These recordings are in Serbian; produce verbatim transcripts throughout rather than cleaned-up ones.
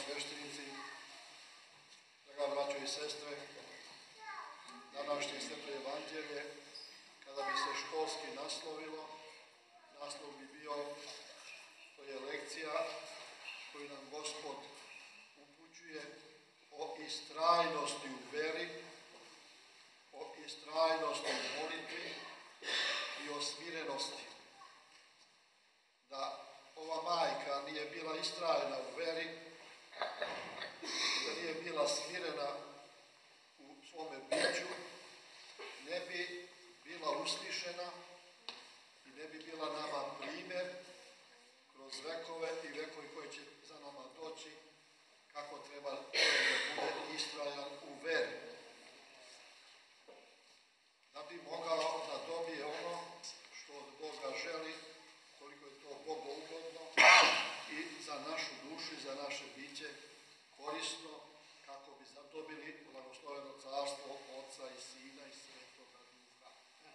sveštenici, draga braćo i sestre, današnje sveto evanđelje, kada bi se školski naslovilo, naslov bi bio, to je lekcija koju nam Gospod upućuje o istrajnosti u veri, o istrajnosti u molitvi i o smirenosti. Da ova majka nije bila istrajna u veri, da nije bila smirena u svome biću, ne bi bila uslišena i ne bi bila nama primjer kroz vekove i vekovi koji će za nama doći, kako treba da bude istrajan u veri. Da bi mogao da dobije ono što od Boga želi, koliko je to Bogu ugodno i za našu dušu i za naše biće korisno, kako bi zadobili blagosloveno carstvo Oca i Sina i Svetoga Duha.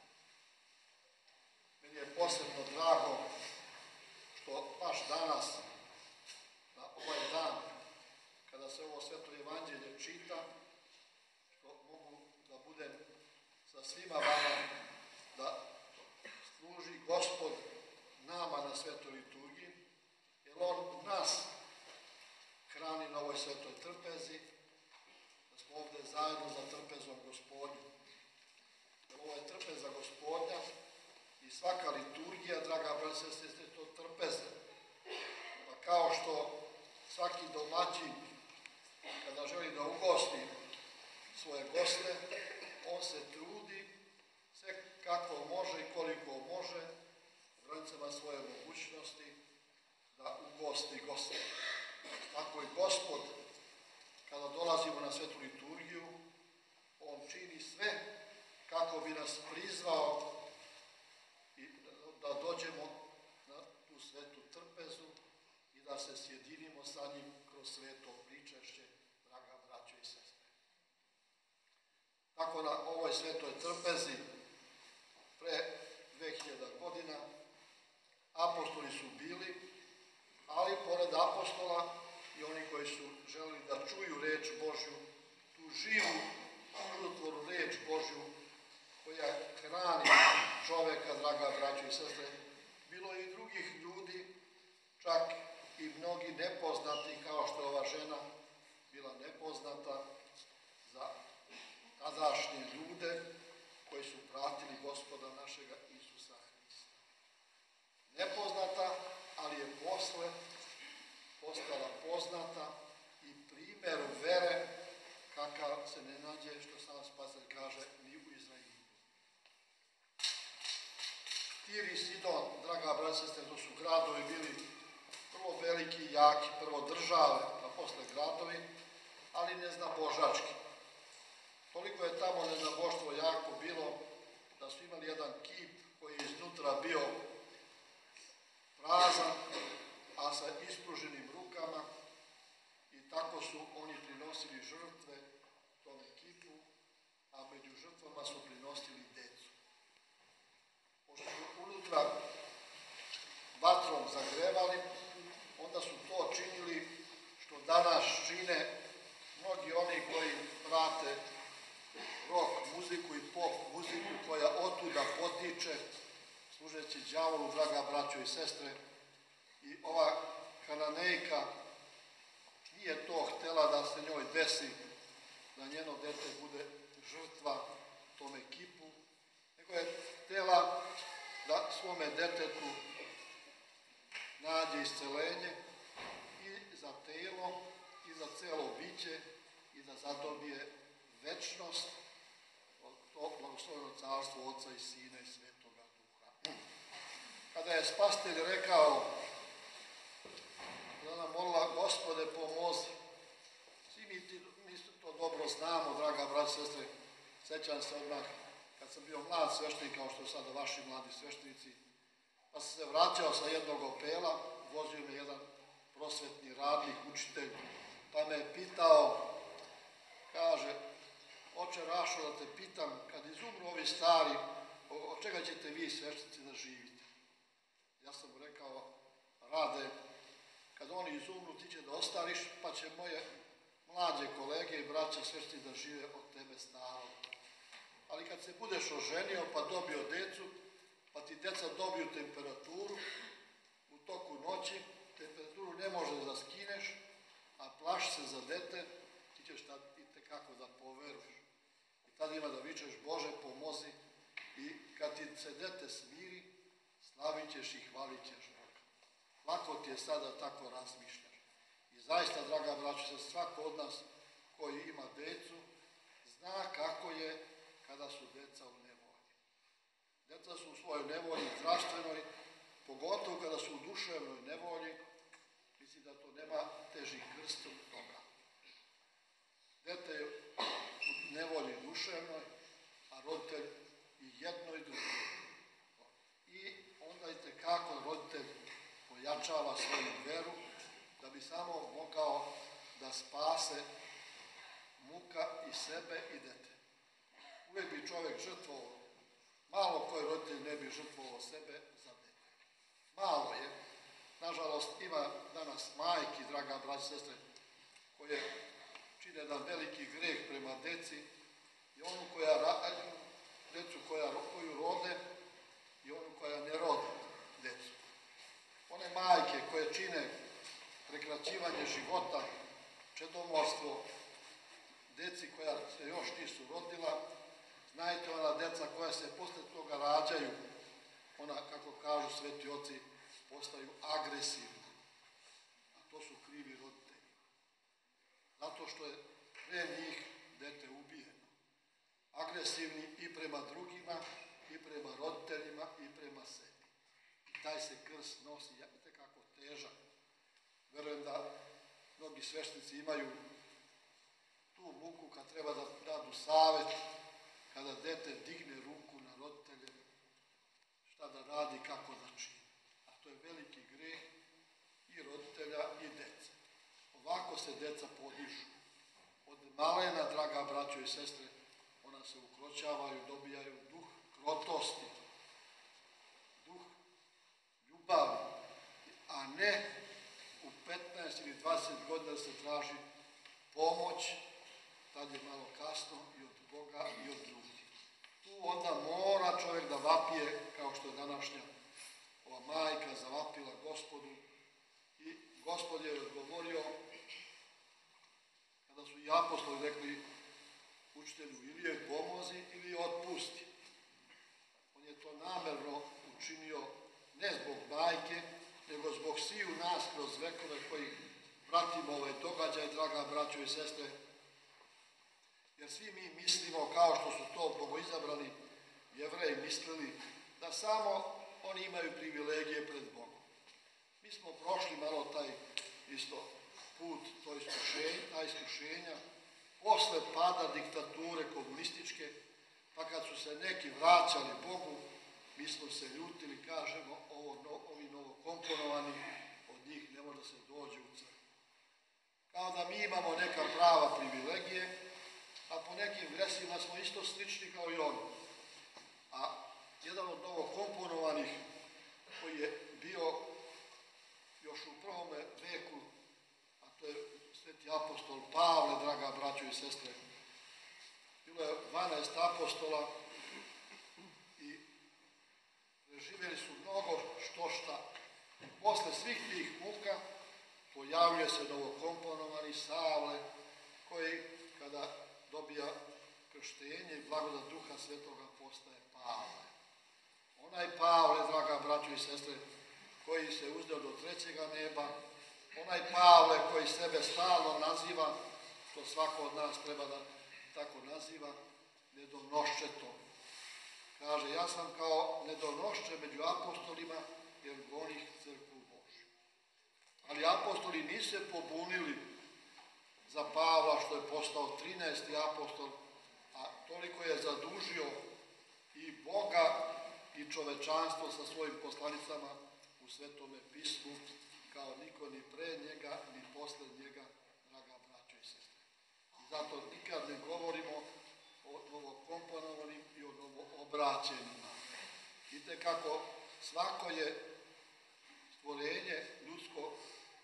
Meni je posebno drago što baš danas, na ovaj dan, kada se ovo sveto evanđelje čita, što mogu da budem sa svima vama, da služi Gospod nama na svetoj liturgiji, jer On nas hrani na ovoj svetoj trpezi, da smo ovdje zajedno za trpezom Gospodnju. Jer ovo je trpeza Gospodnja i svaka liturgija, draga braća i sestre, je to trpeza. Pa kao što svaki domaćin, kada želi da ugosti svoje goste, on se trudi sve kako može i koliko može, u granicama svoje mogućnosti, da ugosti goste. Tako i Gospod, kada dolazimo na svetu liturgiju, On čini sve kako bi nas prizvao i da dođemo na tu svetu trpezu i da se sjedinimo sa njim kroz sveto pričešće, draga braćo i sestre. Tako na ovoj svetoj trpezi pre dve hiljade godina apostoli su bili, ali pored apostola i oni koji su želeli da čuju reč Božju, tu živu, čudotvornu reč Božju, koja hrani čoveka, draga braćo i sestre, bilo je i drugih ljudi, čak i mnogi nepoznati, kao što je ova žena bila nepoznata za tadašnje ljude koji su pratili Gospoda našega Isusa Hrista. Nepoznata, ali je posle postala poznata i primjer vere kakav se ne nađe, što sam Spasitelj kaže, ni u Izraelu. Tir i Sidon, draga braća i sestre, to su gradovi bili prvo veliki i jaki, prvo države, pa posle gradovi, ali neznabožački. Toliko je tamo neznaboštvo jako bilo da su imali jedan kip koji je iznutra bio prazan, a sa ispruženim rukama, i tako su oni prinosili žrtve tome kipu, a među žrtvama su prinosili decu. Pošto su unutra vatrom zagrevali, onda su to činili što danas čine mnogi oni koji prate rock muziku i pop muziku koja otuda potiče, služeći đavolu, draga braćo i sestre. I ova Kananejka nije to htjela da se njoj desi, da njeno dete bude žrtva tome kipu, nego je htjela da svome detetu nađe iscelenje i za telo i za celo biće i da zadobije večnost, to blagosloveno carstvo Oca i Sina i Svetoga Duha. Kada je Spasitelj rekao, da nam molila, Gospode, pomozi. Svi mi, ti, mi to dobro znamo, draga braća i sestre. Sećam se odmah, kad sam bio mlad sveštenik, kao što sada vaši mladi sveštenici, pa sam se vraćao sa jednog opela, vozio me jedan prosvetni radnik, učitelj, pa me je pitao, kaže, oče Rašo, da te pitam, kad izumru ovi stari, od čega ćete vi sveštenici da živite? Ja sam mu rekao, Rade, kad oni izumru, ti će da ostariš, pa će moje mlađe kolege i braća svešti da žive od tebe staro. Ali kad se budeš oženio pa dobio decu, pa ti deca dobiju temperaturu, u toku noći temperaturu ne možeš da skineš, a plaši se za dete, ti ćeš tad i tekako da poveruješ. I tad ima da vičeš Bože pomozi i kad ti se dete smiri, slavit ćeš i hvalit ćeš Boga. Lako ti je sada tako razmišljaš. I zaista, draga braćo, se svako od nas koji ima decu, zna kako je kada su deca u nevolji. Deca su u svojoj nevolji zdravstvenoj, pogotovo kada su u duševnoj nevolji, mislim da to nema težih krst od toga. Dete je u nevolji duševnoj, a roditelj i jedno i drugo. I onda i tekako roditelj pojačava svoju veru, da bi samo mogao da spase muka i sebe i dete. Uvijek bi čovjek žrtvovao, malo koji roditelj ne bi žrtvovao sebe za dete. Malo je. Nažalost, ima danas majki, draga braća i sestre, koje čine jedan veliki greh prema deci i onu koja, decu koja, koju rode i onu koja ne rode decu. One majke koje čine prekraćivanje života, čedomorstvo, deci koja se još nisu rodila, znajte ona deca koja se posle toga rađaju, ona, kako kažu sveti oci, postaju agresivni. A to su krivi roditelji. Zato što je pre njih dete ubijeno. Agresivni i prema drugima, i prema roditeljima, i prema sebi. I taj se krst nosi kako težak. Verujem da mnogi sveštenici imaju tu muku kad treba da dadu savet, kada dete digne ruku na roditelje, šta da radi, kako da čini. A to je veliki greh i roditelja i dece. Ovako se deca podižu. Od malena, draga braćo i sestre, ona se ukroćavaju, dobijaju duh krotosti, duh ljubavi, a ne u petnaest ili dvadeset godina se traži pomoć, tad je malo kasno i od Boga i od drugih. Tu onda mora čovjek da vapije, kao što je današnja ova majka zavapila Gospodu i Gospod je odgovorio, kada su i apostoli rekli učitelju, ili je pomozi ili je otpusti. On je to namerno učinio ne zbog majke, nego zbog sviju nas kroz vekove koji pratimo ovaj događaj, draga braćo i sestre. Jer svi mi mislimo, kao što su to bogoizabrani Jevreji mislili, da samo oni imaju privilegije pred Bogom. Mi smo prošli malo taj isto put, to iskušenja, ta iskušenja, posle pada diktature komunističke, pa kad su se neki vraćali Bogu, mi smo se ljutili, kažemo, ovo, no, ovi novokomponovani, od njih ne može da se dođe u crkvu. Kao da mi imamo neka prava privilegije, a po nekim gresima smo isto slični kao i oni. A jedan od novokomponovanih, koji je bio još u prvome veku, a to je sveti apostol Pavle, draga braćo i sestre, bilo je dvanaest apostola i preživjeli su mnogo što šta. Posle svih tih muka pojavljuje se novokomponovani Savle, koji kada dobija krštenje i blagodat Duha Svetoga postaje Pavle. Onaj Pavle, draga braćo i sestre, koji se uzdeo do trećega neba, onaj Pavle koji sebe stalno naziva, što svako od nas treba da tako naziva, nedonoščetom. Kaže, ja sam kao nedonošče među apostolima, jer gonih crkvu Božju. Ali apostoli nisu se pobunili za Pavla, što je postao trinaesti apostol, a toliko je zadužio i Boga i čovečanstvo sa svojim poslanicama u Svetome pismu, kao niko ni pre njega, ni posle njega, draga braćo i sestre. I zato nikad ne govorimo o novokomponovanim i o novoobraćenima. Vidite kako svako je stvorenje ljudsko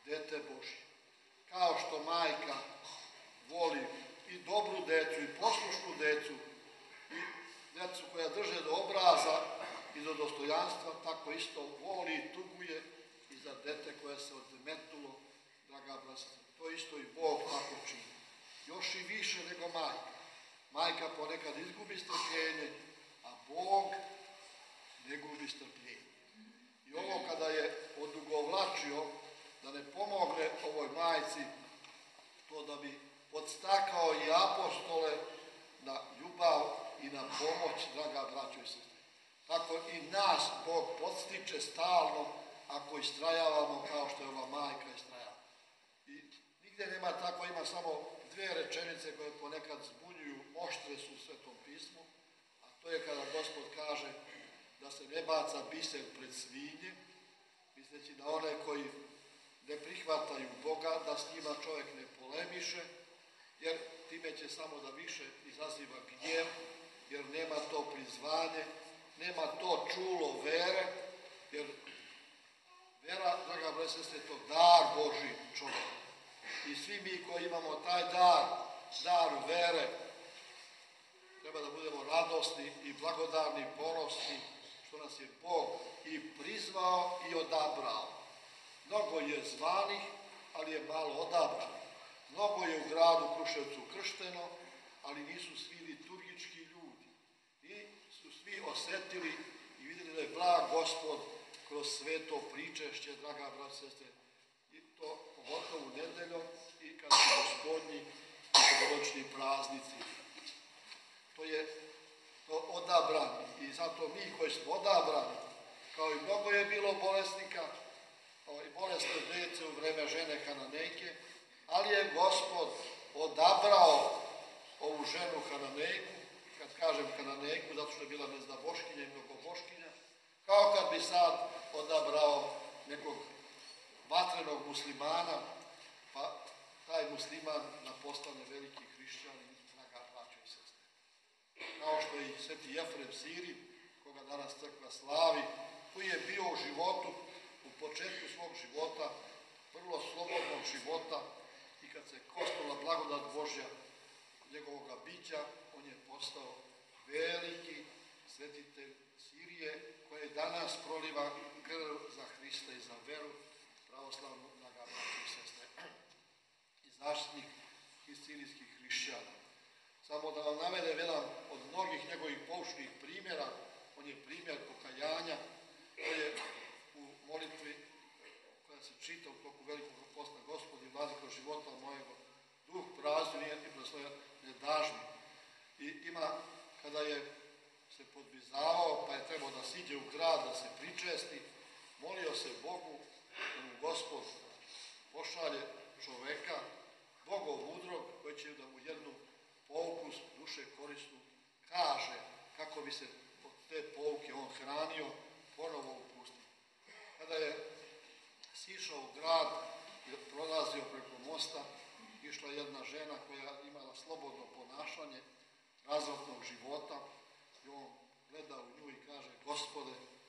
dete Božje. Kao što majka voli i dobru decu, i poslušnu decu, i decu koja drže do obraza i do dostojanstva, tako isto voli i tuguje i za dete koje se odmetulo, draga braća. To isto i Bog tako čini. Još i više nego majka. Majka ponekad izgubi strpljenje, a Bog ne gubi strpljenje. I ovo kada je odugovlačio da ne pomogne ovoj majci, to da bi podstakao i apostole na ljubav i na pomoć, draga braćo i sestre. Tako i nas Bog podstiče stalno ako istrajavamo kao što je ova majka istrajava. I nigdje nema tako, ima samo dvije rečenice koje ponekad zbunjuju, oštre su u Svetom pismu, a to je kada Gospod kaže da se ne baca biser pred svinje, misleći da one koji ne prihvataju Boga, da s njima čovjek ne polemiše, jer time će samo da više izaziva gnjev, jer nema to prizvanje, nema to čulo vere, jer vera, draga braća i sestre, je to dar Božji čovjek. I svi mi koji imamo taj dar, dar vere, treba da budemo radosni i blagodarni i ponosni što nas je Bog i prizvao i odabrao. Mnogo je zvanih, ali je malo odabrano. Mnogo je u gradu Kruševcu kršteno, ali nisu svi liturgički ljudi. I su svi osjetili i vidjeli da je blag Gospod kroz sveto pričešće, draga braća i sestre, i to pogotovo nedeljom i kad su gospodnji i bogoročni praznici. To je to odabrani i zato mi koji smo odabrani, kao i mnogo je bilo bolesnika, i bolesne dece u vreme žene Hananejke, ali je Gospod odabrao ovu ženu Hananejku, kad kažem Hananejku, zato što je bila neznaboškinja i mnogoboškinja, kao kad bi sad odabrao nekog vatrenog muslimana, pa taj musliman da postane veliki hrišćanin, draga braćo i sestre. Kao što je i sveti Jefrem Sirin, koga danas crkva slavi, koji je bio u životu, u početku svog života, vrlo slobodnog života, i kad se kosnula blagodat Božja njegovoga bića, on je postao veliki svetitelj Sirije, koji danas proliva krv za Hrista i za veru pravoslavnu, draga braćo i sestre, i zaštitnik iz sirijskih hrišćana. Samo da vam navedem jedan od mnogih njegovih poučnih primjera, on je primjer pokajanja, koji je u molitvi koja se čita u toku velikog posta: Gospodi, vladiko života mojega, duh prazni i proslova ne daš mi. I ima, kada je se podvizavao, pa je trebao da siđe u grad, da se pričesti, molio se Bogu da mu Gospod pošalje čoveka, Bogov mudrog, koji će da mu jednu pouku duše korisnu kaže kako bi se od te pouke on hranio ponovo u pustinji. Kada je sišao u grad i prolazio preko mosta, išla jedna žena koja imala slobodno ponašanje razvratnog života i on gleda u nju i kaže: Gospode,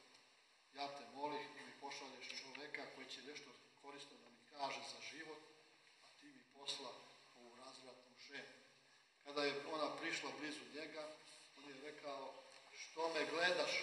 ja te molim da mi pošalješ čoveka koji će nešto korisno da mi kaže za život, a ti mi posla ovu razvratnu ženu. Kada je ona prišla blizu njega, on je rekao: što me gledaš?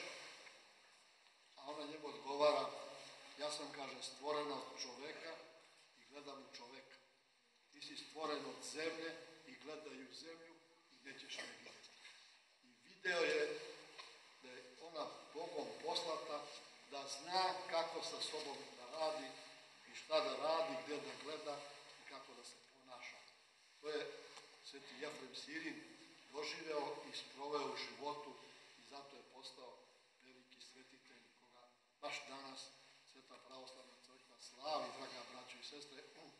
A ona njemu odgovara: ja sam, kaže, stvorena od čoveka i gledam u čoveka. Ti si stvoren od zemlje i gledaju zemlju i nećeš me gledati. I video je da je ona Bogom poslata da zna kako sa sobom da radi i šta da radi, gdje da gleda i kako da se ponaša. To je sveti Jefrem Sirin doživeo i sproveo u životu i zato je postao veliki svetitelj koga baš danas Sveta pravoslavna crkva slavi, draga braćo i sestre.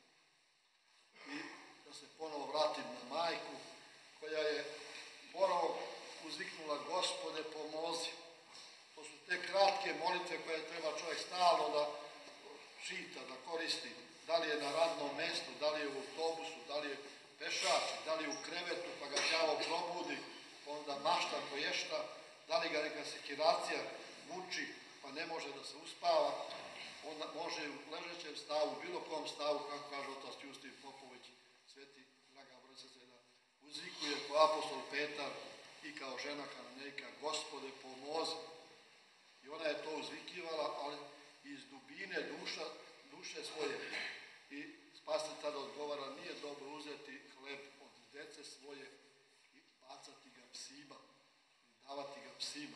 I da se ponovo vratim na majku koja je ponovo uzviknula: Gospode, pomozi. To su te kratke molitve koje treba čovjek stalno da čita, da koristi. Da li je na radnom mjestu, da li je u autobusu, da li je pešači, da li je u krevetu pa ga đavo probudi, pa onda mašta koješta, da li ga neka sekiracija muči pa ne može da se uspava. onda može u ležećem stavu, bilo kom stavu, kako kaže otac Justin Popović, sveti, draga braća, da uzvikuje ko apostol Petar i kao žena Kananejka, Gospode pomozi. I ona je to uzvikivala, ali iz dubine duša, duše svoje. I spasitelj tada odgovara, nije dobro uzeti hleb od dece svoje i bacati ga psima, i davati ga psima.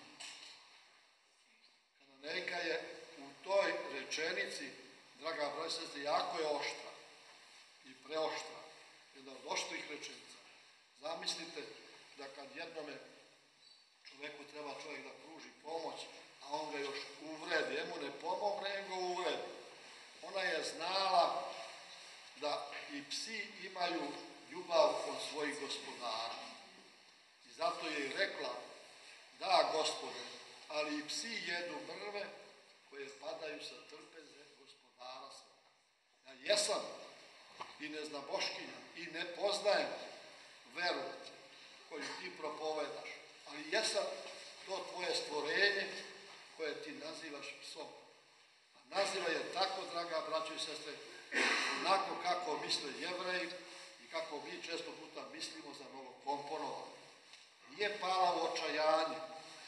Kananejka je u toj rečenici, draga braća i sestre, jako je oštra i preoštra. Jedna od oštrih rečenica. Zamislite da kad jednome čoveku treba čovjek da pruži pomoć, a on ga još uvredi, jemu ne pomogne, nego ga uvredi. Ona je znala da i psi imaju ljubav od svojih gospodara. I zato je i rekla, da Gospode, ali i psi jedu mrve koje padaju sa trpeze gospodara svoga. Ja jesam i neznaboškinja i ne poznajem veru koju ti propovedaš, ali jesam to tvoje stvorenje koje ti nazivaš psom. A naziva je tako, draga braćo i sestre, onako kako misle Jevreji i kako mi često puta mislimo za novokomponovano. Nije pala u očajanje,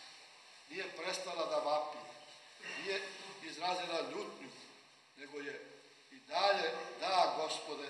nije prestala da vapi, nije izrazila ljutnju, nego je i dalje, da Gospode,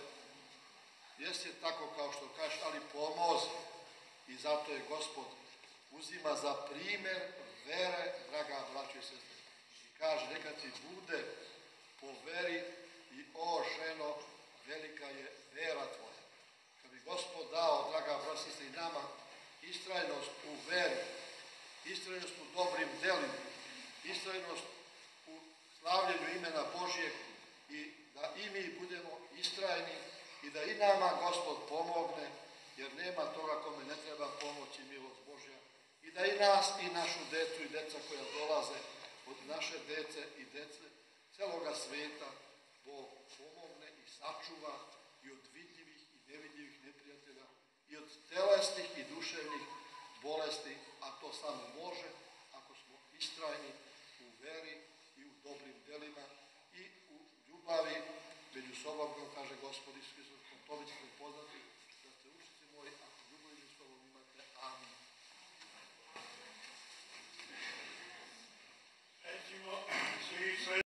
jesi tako kao što kažeš, ali pomozi. I zato je Gospod uzima za primjer vere, draga braćo i sestre. I kaže, neka ti bude po veri i o ženo, velika je vera tvoja. Kad bi Gospod dao, draga braćo i sestre, i nama istrajnost u veri, istrajnost u dobrim delima, istrajnost u slavljenju imena Božijeg i da i mi budemo istrajni i da i nama Gospod pomogne, jer nema toga kome ne treba pomoći milost Božja. I da i nas i našu decu i deca koja dolaze od naše dece i dece celoga sveta Bog pomogne i sačuva i od vidljivih i nevidljivih neprijatelja i od telesnih i duševnih bolesti, a to samo može ako smo istrajni u veri i u dobrim delima i u ljubavi među sobom, kao kaže Gospod Isus Hristos, po tome ćete poznati da ste učenici moji, ako ljubav među sobom imate. Amin. Recimo, svi